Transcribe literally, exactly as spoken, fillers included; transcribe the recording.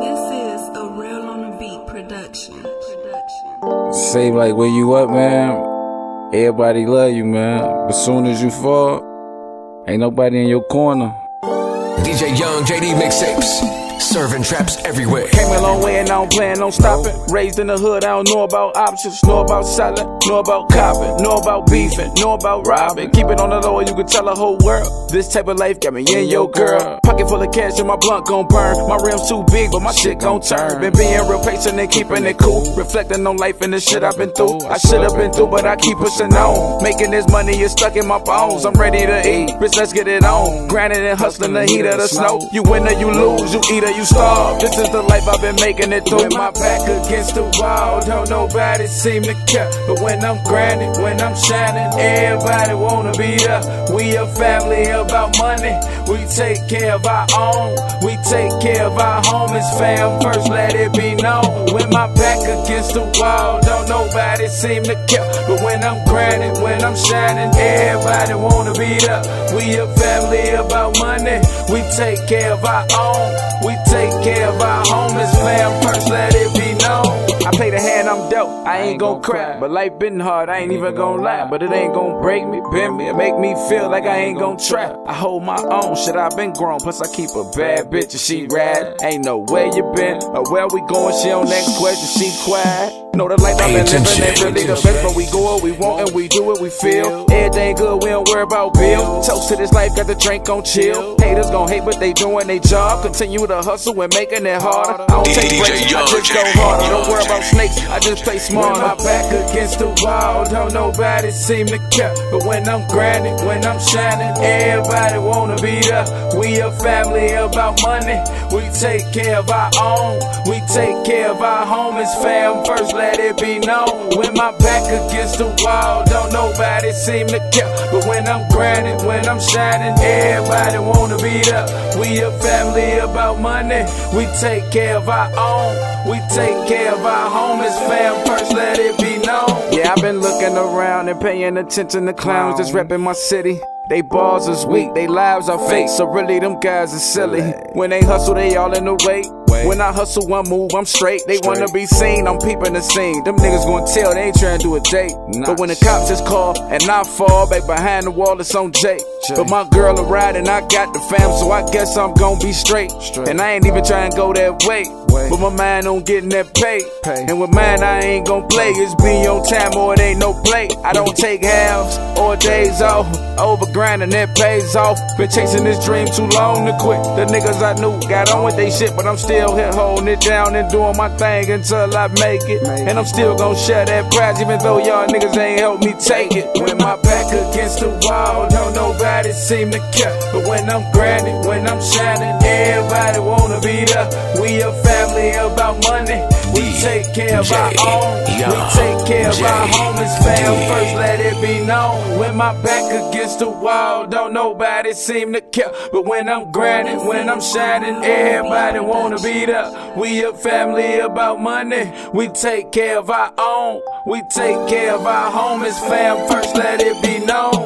This is a Real on the Beat production. production. Say like where you up, man. Everybody love you, man. But soon as you fall, ain't nobody in your corner. D J Young, J D mixtapes. Serving traps everywhere. Came a long way and I don't plan on stopping. Raised in the hood, I don't know about options. Know about selling, know about copping, know about beefing, know about robbing. Keep it on the low, you can tell the whole world. This type of life got me in your girl. Pocket full of cash and my blunt gon' burn. My rims too big, but my shit gon' turn. Been being real patient and keeping it cool. Reflecting on life and the shit I've been through. I should've been through, but I keep pushing on. Making this money is stuck in my bones. I'm ready to eat, bitch, let's get it on. Grinding and hustling the heat of the snow. You win or you lose, you eat or you starve. This is the life I've been making it through. With my back against the wall, don't nobody seem to care. But when I'm grinding, when I'm shining, everybody wanna be there. We a family about money. We take care of our own. We take care of our homies, fam. First let it be known. With my back against the wall, don't nobody seem to care. But when I'm grinding, when I'm shining, everybody wanna be there. We a family about money. We take care of our own. We take care of our homies, fam. First let it be known. I play the hand I'm dealt, I ain't gon' cry. But life been hard, I ain't even gon' lie. But it ain't gon' break me, bend me, and make me feel like I ain't gon' try. I hold my own, shit, I been grown. Plus I keep a bad bitch and she rad. Ain't know where you been or where we going. She on next question, she quiet. Know the life I've been living ain't really the best, but we go what we want and we do what we feel. Everything good, we don't worry about bills. Toast to this life, got the drink on chill. Haters gon' hate, but they doing their job. Continue to hustle and making it harder. I don't take breaks, I just go harder. Don't worry about snakes, I just play smart. My back against the wall, don't nobody seem to care. But when I'm grinding, when I'm shining, everybody wanna be there. We a family about money. We take care of our own. We take care of our homies, fam. First let it be known. With my back against the wall, don't nobody seem to care. But when I'm grinding, when I'm shining, everybody wanna be there. We a family about money. We take care of our own. We take care of our homies, fam. First let it be known. Yeah, I've been looking around and paying attention to clowns that's repping my city. They balls is weak, they lives are fake, so really them guys are silly. When they hustle, they all in the way. When I hustle one move, I'm straight. They wanna be seen, I'm peeping the scene. Them niggas gon' tell, they ain't trying to do a date. But when the cops just call and I fall back behind the wall, it's on Jay. But my girl a ride and I got the fam, so I guess I'm gon' be straight. And I ain't even trying to go that way. But my mind on getting that pay. And with mine, I ain't gon' play. It's be on time or it ain't no play. I don't take halves or days off. Over grinding, that pays off. Been chasing this dream too long to quit. The niggas I knew got on with they shit, but I'm still here holding it down and doing my thing until I make it. And I'm still gon' share that prize, even though y'all niggas ain't help me take it. When my back against the wall, don't nobody seem to care. But when I'm grinding, when I'm shining, everybody wanna be there. We a family about money. We take care of our own. We take care of our homies, fam. First let it be known. When my back against the wall, don't nobody seem to care. But when I'm grinding, when I'm shining, everybody wanna be there. We a family about money. We take care of our own. We take care of our homies, fam. First let it be known.